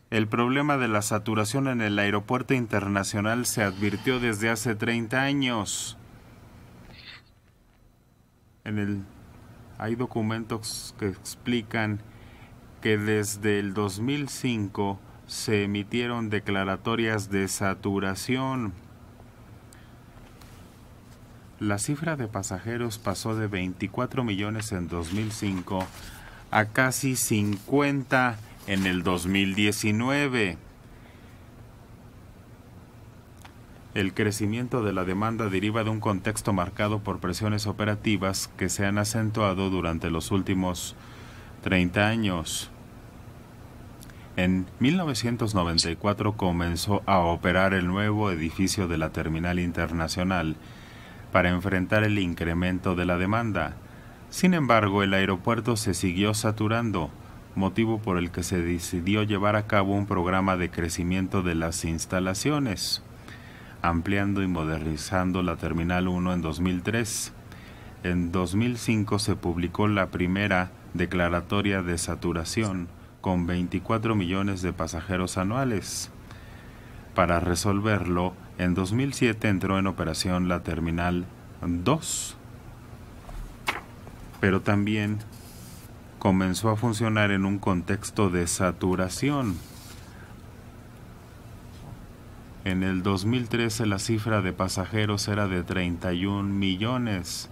El problema de la saturación en el aeropuerto internacional se advirtió desde hace 30 años. Hay documentos que explican que desde el 2005 se emitieron declaratorias de saturación. La cifra de pasajeros pasó de 24 millones en 2005 a casi 50 en el 2019. El crecimiento de la demanda deriva de un contexto marcado por presiones operativas que se han acentuado durante los últimos 30 años. En 1994 comenzó a operar el nuevo edificio de la Terminal Internacional para enfrentar el incremento de la demanda. Sin embargo, el aeropuerto se siguió saturando, motivo por el que se decidió llevar a cabo un programa de crecimiento de las instalaciones, ampliando y modernizando la Terminal 1 en 2003. En 2005 se publicó la primera declaratoria de saturación, con 24 millones de pasajeros anuales. Para resolverlo, en 2007 entró en operación la Terminal 2, pero también comenzó a funcionar en un contexto de saturación. En el 2013 la cifra de pasajeros era de 31 millones,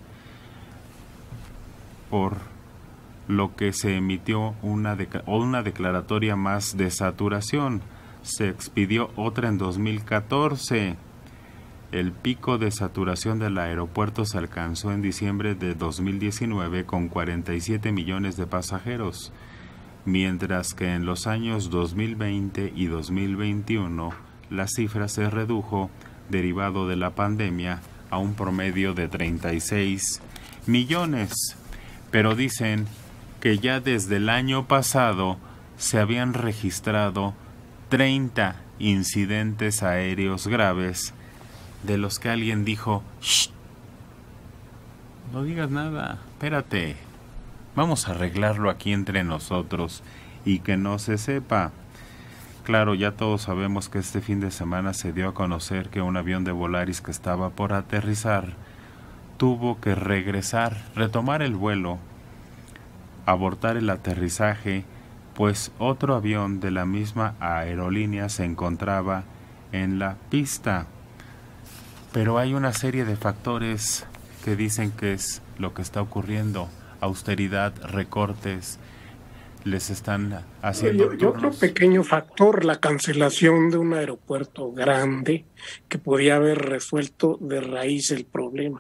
por lo que se emitió una declaratoria más de saturación. Se expidió otra en 2014. El pico de saturación del aeropuerto se alcanzó en diciembre de 2019 con 47 millones de pasajeros, mientras que en los años 2020 y 2021 la cifra se redujo, derivado de la pandemia, a un promedio de 36 millones. Pero dicen que ya desde el año pasado se habían registrado 30 incidentes aéreos graves, de los que alguien dijo: ¡shh! No digas nada, espérate, vamos a arreglarlo aquí entre nosotros y que no se sepa. Claro, ya todos sabemos que este fin de semana se dio a conocer que un avión de Volaris que estaba por aterrizar tuvo que retomar el vuelo, abortar el aterrizaje, pues otro avión de la misma aerolínea se encontraba en la pista. Pero hay una serie de factores que dicen que es lo que está ocurriendo: austeridad, recortes, les están haciendo Y otro pequeño factor, la cancelación de un aeropuerto grande que podía haber resuelto de raíz el problema.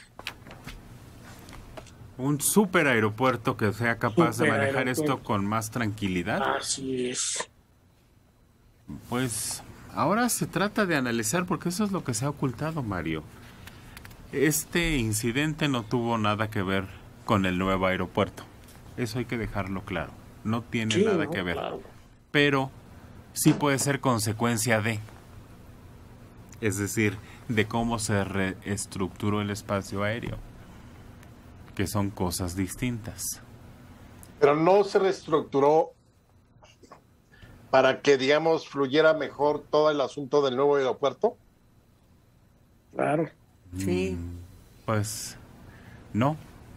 Un super aeropuerto que sea capaz de manejar esto con más tranquilidad. Así es. Pues ahora se trata de analizar, porque eso es lo que se ha ocultado, Mario. Este incidente no tuvo nada que ver con el nuevo aeropuerto. Eso hay que dejarlo claro. No tiene nada que ver. Claro. Pero sí puede ser consecuencia de. Es decir, de cómo se reestructuró el espacio aéreo, que son cosas distintas. Pero no se reestructuró para que, digamos, fluyera mejor todo el asunto del nuevo aeropuerto. Claro. Sí. Pues no.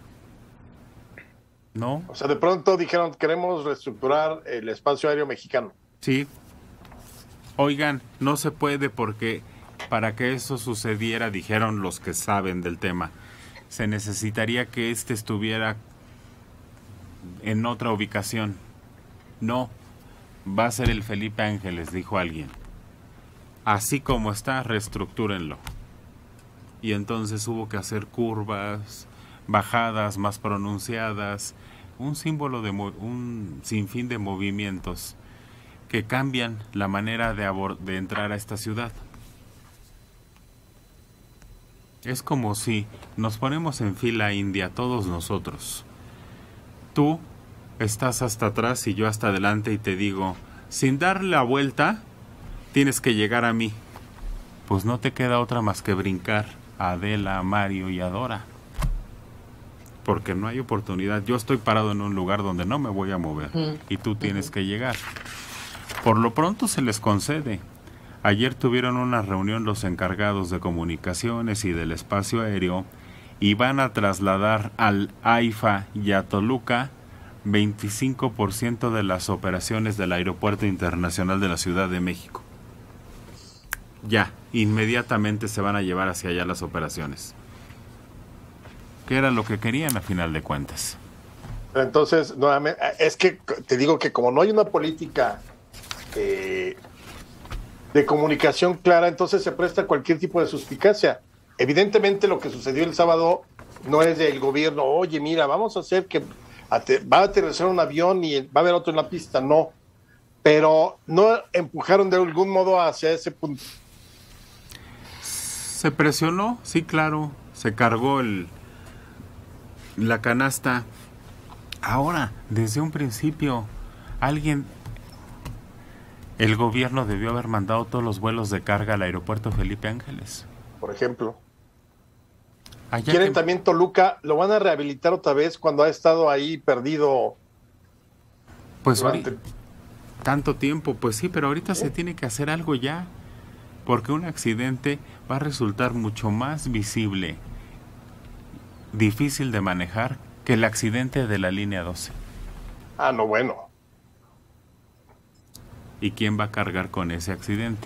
No. O sea, de pronto dijeron: queremos reestructurar el espacio aéreo mexicano. Sí. Oigan, no se puede, porque para que eso sucediera, dijeron los que saben del tema, se necesitaría que estuviera en otra ubicación. No, va a ser el Felipe Ángeles, dijo alguien. Así como está, reestructúrenlo. Y entonces hubo que hacer curvas, bajadas más pronunciadas, un sinfín de movimientos que cambian la manera de entrar a esta ciudad. Es como si nos ponemos en fila india todos nosotros. Tú estás hasta atrás y yo hasta adelante, y te digo: sin dar la vuelta, tienes que llegar a mí. Pues no te queda otra más que brincar a Adela, a Mario y a Dora, porque no hay oportunidad. Yo estoy parado en un lugar donde no me voy a mover y tú tienes que llegar. Por lo pronto se les concede. Ayer tuvieron una reunión los encargados de comunicaciones y del espacio aéreo y van a trasladar al AIFA y a Toluca 25% de las operaciones del Aeropuerto Internacional de la Ciudad de México. Ya, inmediatamente se van a llevar hacia allá las operaciones. Que era lo que querían a final de cuentas. Entonces, nuevamente, es que te digo que como no hay una política de comunicación clara, entonces se presta cualquier tipo de suspicacia. Evidentemente lo que sucedió el sábado no es del gobierno, oye, mira, vamos a hacer que va a aterrizar un avión y va a haber otro en la pista, no. Pero no empujaron de algún modo hacia ese punto. Se presionó, sí, claro, se cargó la canasta. Ahora, desde un principio, el gobierno debió haber mandado todos los vuelos de carga al aeropuerto Felipe Ángeles. Por ejemplo. Quieren también Toluca, lo van a rehabilitar otra vez cuando ha estado ahí perdido. Pues tanto tiempo, pues sí, pero ahorita se tiene que hacer algo ya, porque un accidente va a resultar mucho más visible, difícil de manejar, que el accidente de la línea 12. Ah, no, bueno. ¿Y quién va a cargar con ese accidente?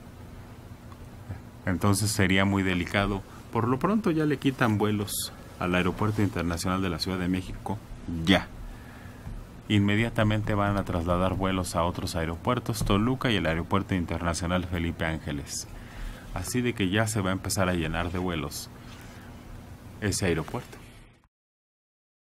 Entonces sería muy delicado. Por lo pronto ya le quitan vuelos al Aeropuerto Internacional de la Ciudad de México. Ya. Inmediatamente van a trasladar vuelos a otros aeropuertos, Toluca y el Aeropuerto Internacional Felipe Ángeles. Así de que ya se va a empezar a llenar de vuelos ese aeropuerto.